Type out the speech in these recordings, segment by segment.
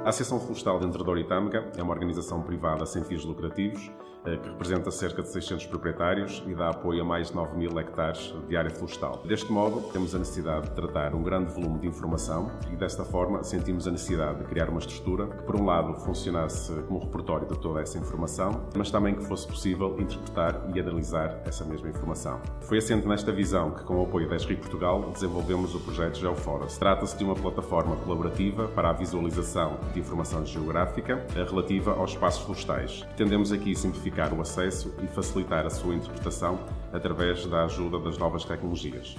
A Associação Florestal de Entrador e Tâmega é uma organização privada sem fins lucrativos que representa cerca de 600 proprietários e dá apoio a mais de 9.000 hectares de área florestal. Deste modo, temos a necessidade de tratar um grande volume de informação e, desta forma, sentimos a necessidade de criar uma estrutura que, por um lado, funcionasse como repertório de toda essa informação, mas também que fosse possível interpretar e analisar essa mesma informação. Foi assente nesta visão que, com o apoio da ESRI Portugal, desenvolvemos o projeto GeoForest. Trata-se de uma plataforma colaborativa para a visualização de informação geográfica relativa aos espaços florestais. Pretendemos aqui simplificar o acesso e facilitar a sua interpretação através da ajuda das novas tecnologias.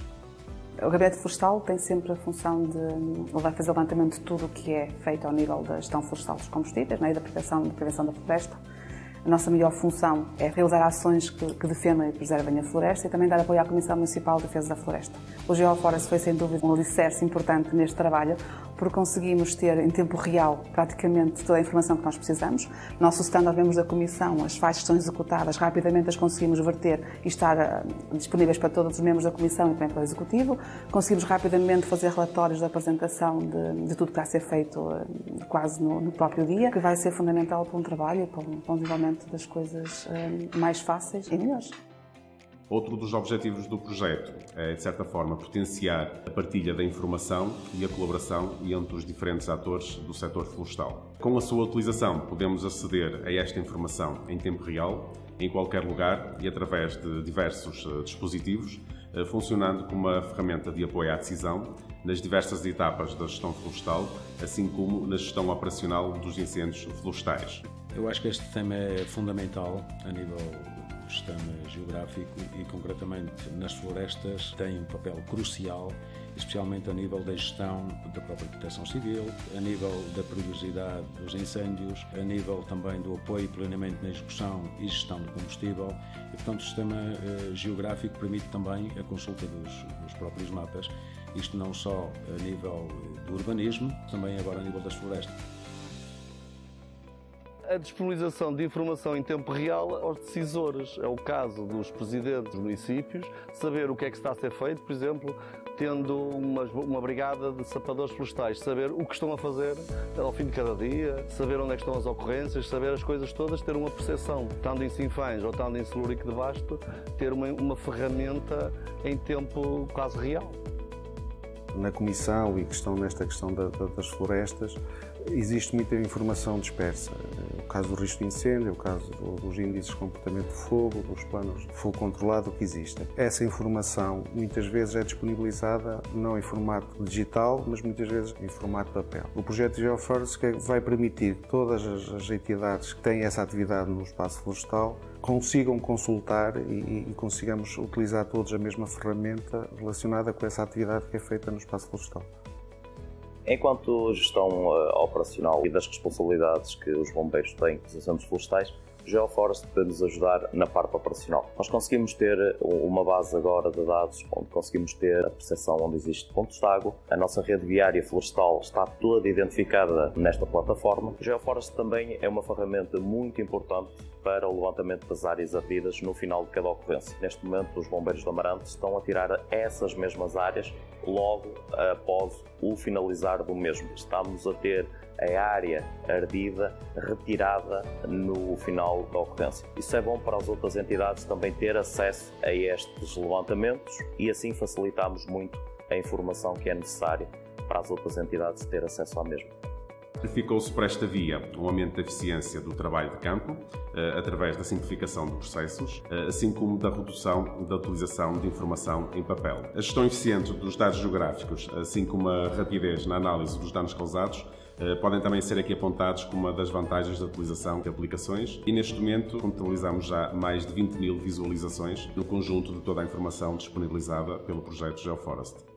O Gabinete Florestal tem sempre a função de fazer o levantamento de tudo o que é feito ao nível da gestão florestal dos combustíveis, e da prevenção da floresta. A nossa maior função é realizar ações que defendam e preservem a floresta e também dar apoio à Comissão Municipal de Defesa da Floresta. O GeoForest foi, sem dúvida, um alicerce importante neste trabalho, porque conseguimos ter em tempo real praticamente toda a informação que nós precisamos. Nosso standard, membros da Comissão, as faixas que são executadas, rapidamente as conseguimos verter e estar disponíveis para todos os membros da Comissão e também para o Executivo. Conseguimos rapidamente fazer relatórios de apresentação de tudo que está a ser feito quase no próprio dia, que vai ser fundamental para um trabalho e para um desenvolvimento das coisas mais fáceis e melhores. Outro dos objetivos do projeto é, de certa forma, potenciar a partilha da informação e a colaboração entre os diferentes atores do setor florestal. Com a sua utilização, podemos aceder a esta informação em tempo real, em qualquer lugar e através de diversos dispositivos, funcionando como uma ferramenta de apoio à decisão nas diversas etapas da gestão florestal, assim como na gestão operacional dos incêndios florestais. Eu acho que este tema é fundamental a nível do sistema geográfico e, concretamente, nas florestas tem um papel crucial, especialmente a nível da gestão da própria proteção civil, a nível da perigosidade dos incêndios, a nível também do apoio e planeamento na execução e gestão do combustível. E, portanto, o sistema geográfico permite também a consulta dos próprios mapas, isto não só a nível do urbanismo, também agora a nível das florestas. A disponibilização de informação em tempo real aos decisores. É o caso dos presidentes dos municípios, saber o que é que está a ser feito, por exemplo, tendo uma brigada de sapadores florestais, saber o que estão a fazer ao fim de cada dia, saber onde é que estão as ocorrências, saber as coisas todas, ter uma percepção, estando em Sinfãs ou estando em Celúrico de Basto, ter uma ferramenta em tempo quase real. Na Comissão e nesta questão das florestas, existe muita informação dispersa. O caso do risco de incêndio, o caso dos índices de comportamento de fogo, dos planos de fogo controlado que existem. Essa informação muitas vezes é disponibilizada não em formato digital, mas muitas vezes em formato papel. O projeto GeoForest vai permitir que todas as entidades que têm essa atividade no espaço florestal consigam consultar e consigamos utilizar todos a mesma ferramenta relacionada com essa atividade que é feita no espaço florestal. Enquanto gestão operacional e das responsabilidades que os bombeiros têm com os incêndios florestais, o GeoForest pode nos ajudar na parte operacional. Nós conseguimos ter uma base agora de dados onde conseguimos ter a percepção onde existem pontos de água. A nossa rede viária florestal está toda identificada nesta plataforma. O GeoForest também é uma ferramenta muito importante para o levantamento das áreas ardidas no final de cada ocorrência. Neste momento, os bombeiros de Amarante estão a tirar essas mesmas áreas logo após o finalizar do mesmo. Estamos a ter a área ardida retirada no final da ocorrência. Isso é bom para as outras entidades também ter acesso a estes levantamentos e assim facilitamos muito a informação que é necessária para as outras entidades ter acesso à mesma. Verificou-se por esta via um aumento da eficiência do trabalho de campo, através da simplificação de processos, assim como da redução da utilização de informação em papel. A gestão eficiente dos dados geográficos, assim como a rapidez na análise dos danos causados, podem também ser aqui apontados como uma das vantagens da utilização de aplicações e neste momento contabilizamos já mais de 20.000 visualizações no conjunto de toda a informação disponibilizada pelo projeto GeoForest.